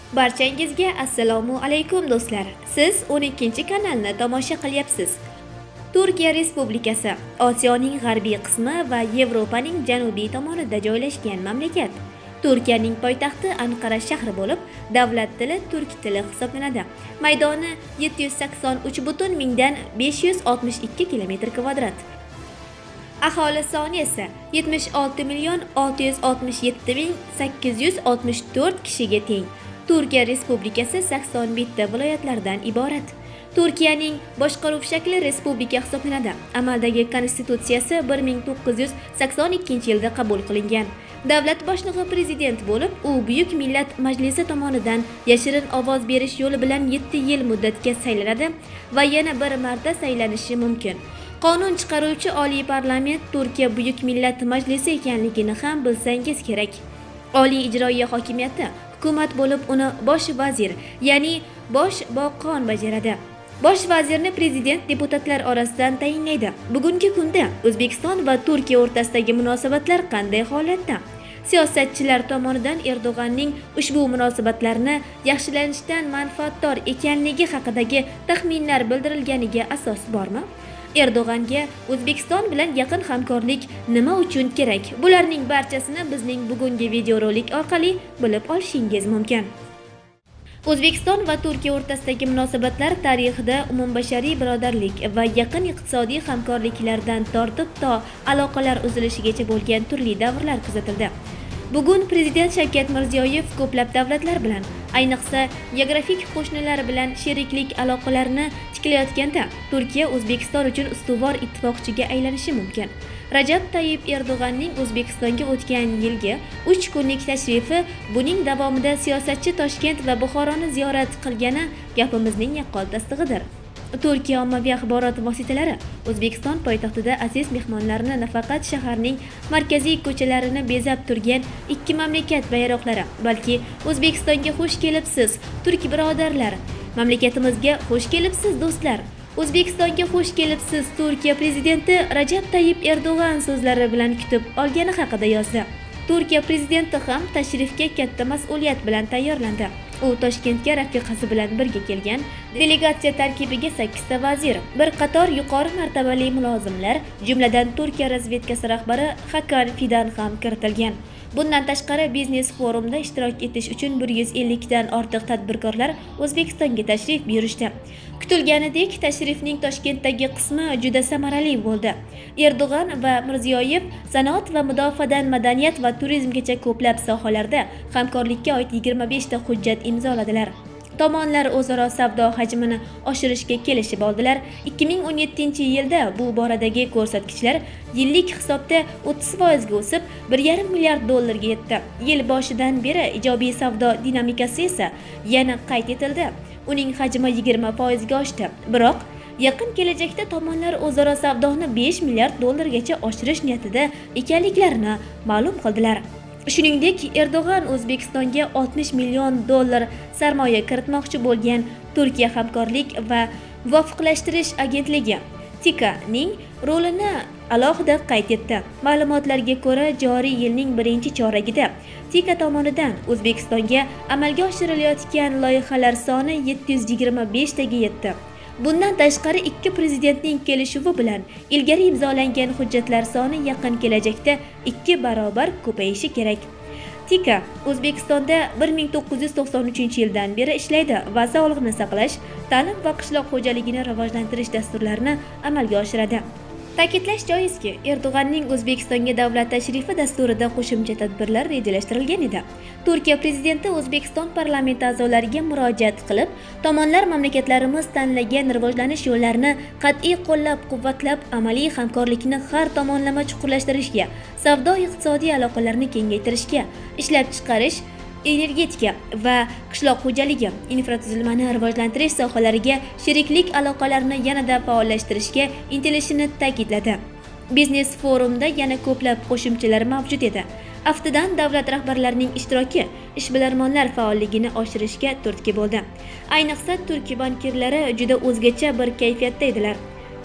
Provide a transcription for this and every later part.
Barchangizga assalomu alaykum do'stlar. Siz 12-kanalni tomosha qilyapsiz. Turkiya Respublikasi Osiyoning g'arbiy qismi va Yevropaning janubiy tomonida joylashgan mamlakat. Turkiyaning poytaxti Anqara shahri bo'lib, davlat tili turk tili hisoblanadi. Maydoni 783,562 km². Aholi soni esa 76,667,864 kishiga teng. Turkiya Respublikasi 81 ta viloyatlardan iborat. Turkiyaning boshqaruv shakli respublika hisoblanadi. Amaldagi konstitutsiyasi 1982-yilda qabul qilingan. Davlat boshlig'i prezident bo'lib, u Buyuk Millat Majlisi tomonidan yashirin ovoz berish yo'li bilan 7 yil muddatga saylanadi va yana bir marta saylanishi mumkin. Qonun chiqaruvchi Oliy parlament Turkiya Buyuk Millat Majlisi ekanligini ham bilsangiz kerak. Oliy ijroiya hokimiyati hukumat bo'lib, uni bosh vazir, ya'ni bosh boqon bajaradi. Bosh vazirni prezident deputatlar orasidan tayinlaydi. Bugungi kunda O'zbekiston va Turkiya o'rtasidagi munosabatlar qanday holatda? Siyosatchilar tomonidan Erdo'g'anning ushbu munosabatlarni yaxshilanishdan manfaatdor ekanligi haqidagi taxminlar bildirilganiga asos bormi? Erdo'g'anga O'zbekiston bilan yaqin hamkorlik nima uchun kerak? Bularning barchasini bizning bugungi videorolik orqali bilib olishingiz mumkin. O'zbekiston va Turkiya o'rtasidagi munosabatlar tarixida umumbashariy birodarlik va yaqin iqtisodiy hamkorliklardan tortib to aloqalar uzilishigacha bo'lgan turli davrlar kuzatildi. Bugun prezident Shavkat Mirziyoyev ko'plab davlatlar bilan, ayniqsa geografik qo'shnilar bilan sheriklik aloqalarini tiklayotganda, Turkiya O'zbekiston uchun ustuvor ittifoqchiga aylanishi mumkin. Rajab Tayyip Erdo'g'anning O'zbekistonga o'tgan yilgi 3 kunlik tashrifi, buning davomida siyosatchi Toshkent va Buxoroni ziyorat qilgani gapimizning yaqqol tasdig'idir. Turkiya ommaviy axborot vositalari O'zbekiston poytaxtida aziz mehmonlarni nafaqat shaharning markaziy ko'chalarini bezab turgan ikki mamlakat bayroqlari, balki O'zbekistonga xush kelibsiz, turk birodarlar, mamlakatimizga xush kelibsiz do'stlar, O'zbekistonga xush kelibsiz, Turkiya prezidenti Rajab Tayyip Erdo'g'an so'zlari bilan kutib olgani haqida yozdi. Turkiya prezidenti ham tashrifga katta mas'uliyat bilan tayyorlandi. U Toshkentga rafiqasi bilan birga kelgan. Delegatsiya tarkibiga 8 ta vazir, bir qator yuqori martabali mulozimlar, jumladan Turkiya razvedkasi rahbari Hakan Fidan ham kiritilgan. Bundan tashqari biznes forumda ishtirok etish uchun 150 dan ortiq tadbirkorlar O'zbekistonga tashrif buyurishdi. Kutilganidek, tashrifning Toshkentdagi qismi juda samarali bo'ldi. Erdo'g'an va Mirziyoyev sanoat va mudofaadan madaniyat va turizmgacha ko'plab sohalarda hamkorlikka oid 25 ta hujjat imzoladilar. Tomonlar o'zaro savdo hajmini oshirishga kelishib oldilar. 2017-yilda bu boradagi ko'rsatkichlar yillik hisobda 30% ga o'sib, 1,5 milliard dollarga yetdi. Yil boshidan beri ijobiy savdo dinamikasi esa yana qayd etildi. Uning hajmi 20% ga oshdi. Biroq yaqin kelajakda tomonlar o'zaro savdoni 5 milliard dollargacha oshirish niyatida ekanliklarini ma'lum qildilar. Shuningdek, Erdo'g'an O'zbekistonga 60 million dollar sarmoya kiritmoqchi bo'lgan Turkiya hamkorlik va muvofiqlashtirish agentligi TİKA'ning rolini alohida qayd etdi. Ma'lumotlarga ko'ra, joriy yilning birinchi choragida TİKA tomonidan O'zbekistonga amalga oshirilayotgan loyihalar soni 725 taga yetdi. Bundan tashqari ikki prezidentning kelishuvi bilan ilgari imzolangan hujjatlar soni yaqin kelajakda 2 barobar ko'payishi kerak. TİKA O'zbekistonda 1993-yildan beri ishlaydi va sog'liqni saqlash, ta'lim va qishloq xo'jaligini rivojlantirish dasturlarini amalga oshiradi. Ta'kidlash joizki, Erdo'g'anning O'zbekistonga davlat tashrifi dasturida qo'shimcha tadbirlar rejalashtirilgan edi. Turkiya prezidenti O'zbekiston parlamenti a'zolariga murojaat qilib, tomonlar mamlakatlarimiz tanlagan rivojlanish yo'llarini qat'iy qo'llab-quvvatlab, amaliy hamkorlikni har tomonlama chuqurlashtirishga, savdo-iqtisodiy aloqalarni kengaytirishga, ishlab chiqarish, energetika va qishloq xo'jaligi, infratuzilmani rivojlantirish sohalariga sheriklik aloqalarini yanada faollashtirishga intilishini ta'kidladi. Biznes forumda yana ko'plab qo'shimchalar mavjud edi. Aftidan davlat rahbarlarining ishtiroki ishbilarmonlar faolligini oshirishga turtki bo'ldi. Ayniqsa turk bankirlari juda o'zgacha bir kayfiyatda edilar.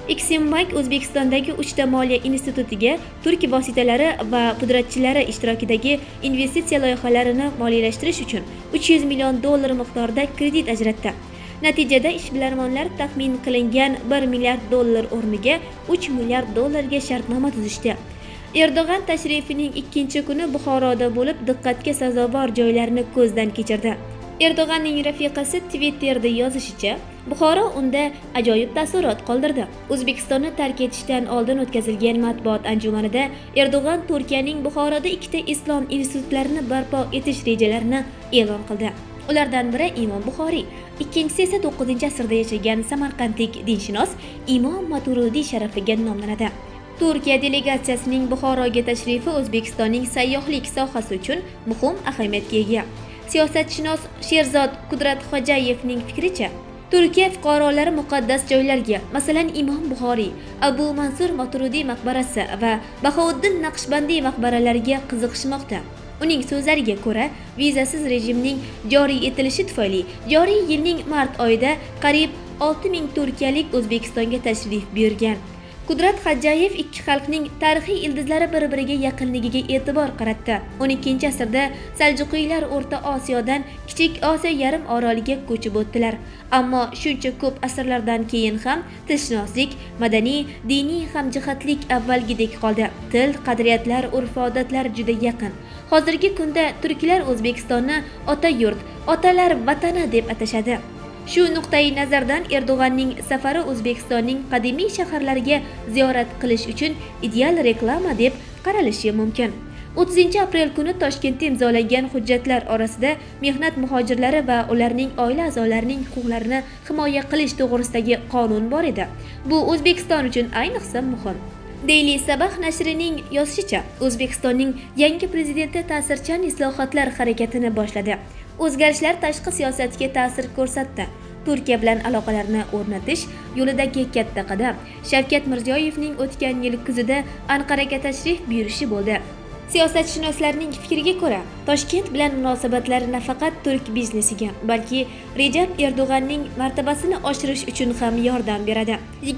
Eximbank O'zbekistondagi 3 ta moliya institutiga turk vositalari va pudratchilari ishtirokidagi investitsiya loyihalarini moliyalashtirish uchun 300 million dollar miqdorida kredit ajratdi. Natijada ishbilarmonlar taxmin qilingan 1 milliard dollar o'rniga 3 milliard dollarga shartnoma tuzishdi. Erdo'g'an tashrifining ikkinchi kuni Buxoroda bo'lib, diqqatga sazovor joylarni ko'zdan kechirdi. Erdo'g'anning rafiqasi Twitterda yozishicha, Buxoro unda ajoyib taassurot qoldirdi. O'zbekistonni tark etishdan oldin o'tkazilgan matbuot anjumanida Erdo'g'an Turkiyaning Buxoroda 2 ta islom institutlarini barpo etish rejalarini e'lon qildi. Ulardan biri Imom Buxoriy, ikkinchisi esa 9-asrda yashagan samarqandlik dinshunos Imom Maturidiy sharafiga nomlanadi. Turkiya delegatsiyasining Buxoroga tashrifi O'zbekistonning sayyohlik sohasi uchun muhim ahamiyatga ega. Siyosatshunos Sherzod Kudratxo'jayevning fikricha, Turkiya fuqarolari muqaddas joylarga, masalan Imom Buxoriy, Abu Mansur Maturidiy maqbarasi va Bahouddin Naqshbandiy maqbaralariga qiziqishmoqda. Uning so'zlariga ko'ra, vizasiz rejimning joriy etilishi tufayli joriy yilning mart oyida qariyb 6000 turkiyalik O'zbekistonga tashrif buyurgan. Kudratxo'jayev ikki xalqning tarixiy ildizlari bir-biriga yaqinligiga e'tibor qaratdi. 12-asrda Saljuqiylar O'rta Osiyodan Kichik Osiyo yarim oroliga ko'chib o'tdilar. Ammo shuncha ko'p asrlardan keyin ham tilshunoslik, madaniy, diniy hamjihatlik avvalgidek qoldi. Til, qadriyatlar, urf-odatlar juda yaqin. Hozirgi kunda turklar O'zbekistonni ota yurt, otalar vatani deb atashadi. Shu nuqtai nazardan Erdo'g'anning safari O'zbekistonning qadimiy shaharlariga ziyorat qilish uchun ideal reklama deb qaralishi mumkin. 30-aprel kuni Toshkentda imzolangan hujjatlar orasida mehnat muhojirlari va ularning oila a'zolarining huquqlarini himoya qilish to'g'risidagi qonun bor edi. Bu O'zbekiston uchun ayniqsa muhim. Daily Sabah nashrining yozishicha, O'zbekistonning yangi prezidenti ta'sirchan islohotlar harakatini boshladi. O'zgarishlar tashqi siyosatga ta'sir ko'rsatdi. Turkiya bilan aloqalarni o'rnatish yo'lidagi katta qadam Shavkat Mirziyoyevning o'tgan yil kuzida Anqaraga tashrif buyurishi bo'ldi. Siyosatshunoslarning fikriga ko'ra, Toshkent bilan munosabatlar nafaqat turk biznesiga, balki Rejab Erdo'g'anning martabasini oshirish uchun ham yordam beradi.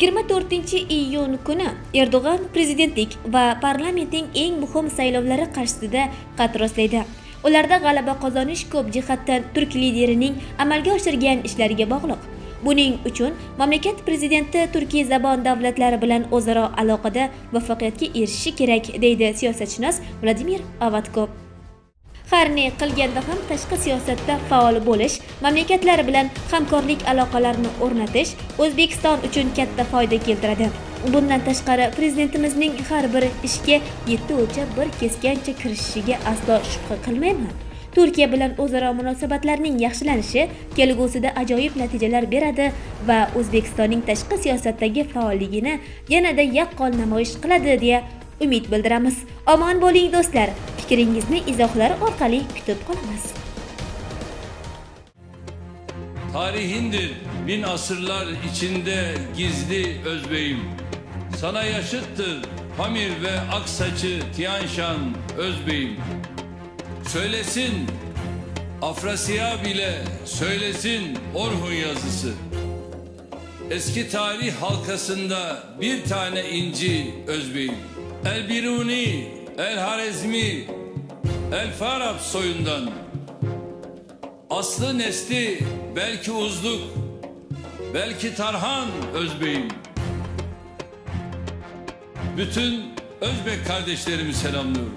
24-iyun kuni Erdo'g'an prezidentlik va parlamentning eng muhim saylovlari qarshisida qad rostlaydi. Ularda g'alaba qozonish ko'p jihatdan turk liderining amalga oshirgan ishlariga bog'liq. Buning uchun mamlakat prezidenti turkiy zabon davlatlari bilan o'zaro aloqada muvaffaqiyatga erishishi kerak, deydi siyosatshunos Vladimir Avatkov. Har ne qilganda ham tashqi siyosatda faol bo'lish, mamlakatlar bilan hamkorlik aloqalarini o'rnatish O'zbekiston uchun katta foyda keltiradi. Bundan tashqari prezidentimizning har bir ishga yetti o'lchab bir kesgancha kirishishiga aslo shubha qilmayman. Turkiya bilan o'zaro munosabatlarning yaxshilanishi kelgusida ajoyib natijalar beradi va O'zbekistonning tashqi siyosatdagi faolligini yanada yaqqol namoyish qiladi deya umid bildiramiz. Omon bo'ling do'stlar. Fikringizni izohlar orqali kutib qolamiz. Tarihindir bin asırlar içinde gizli özbeyim. Sana yaşıttır Pamir ve Aksaç'ı Tiyan Şan Özbeyim. Söylesin Afrasiya bile söylesin Orhun yazısı. Eski tarih halkasında bir tane inci Özbeyim. El Biruni, El Harezmi, El Farab soyundan. Aslı nesli belki Uzluk, belki Tarhan Özbeyim. Bütün Özbek kardeşlerimi selamlıyorum.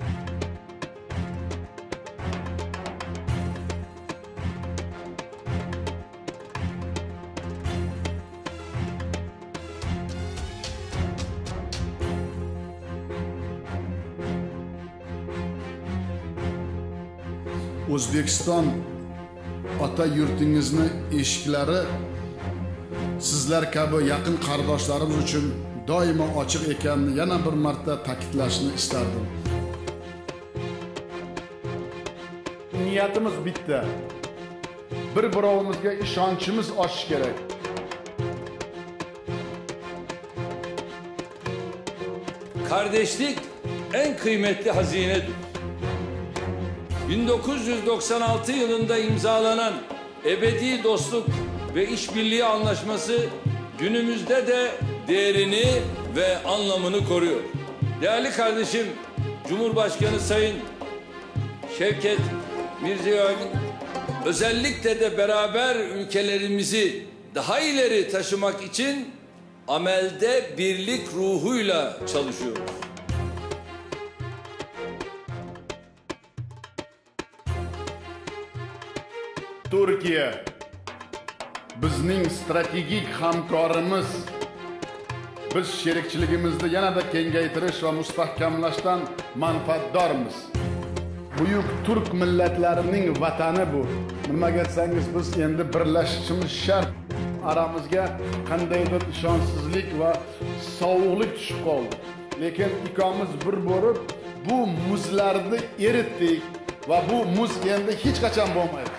O'zbekiston ota yurtingizni eshiklari sizlar kabi yaqin qarindoshlarimiz uchun doimo ochiq ekanini yana bir marta ta'kidlashni istardim. Niyatimiz bitta. Bir-birovimizga ishonchimiz oshishi kerak. Kardeşlik en kıymetli hazinedir. 1996 yılında imzalanan ebedi dostluk ve işbirliği anlaşması günümüzde de değerini ve anlamını koruyor. Değerli kardeşim, Cumhurbaşkanı Sayın Şevket Mirziyoyev'in özellikle de beraber ülkelerimizi daha ileri taşımak için amelde birlik ruhuyla çalışıyoruz. Turkiya bizning strategik hamkorimiz. Biz sherikchiligimizni yanada kengaytirish va mustahkamlashdan manfaatdormiz. Buyuk turk millatlarining vatani bu. Nimaga desangiz, biz endi birlashishimiz shart. Aramizga qandaydir ishonchsizlik va sovuqlik tushib qoldi. Lekin ikkomiz bir bo'lib bu muzlarni eritdik va bu muz endi hech qachon bo'lmaydi.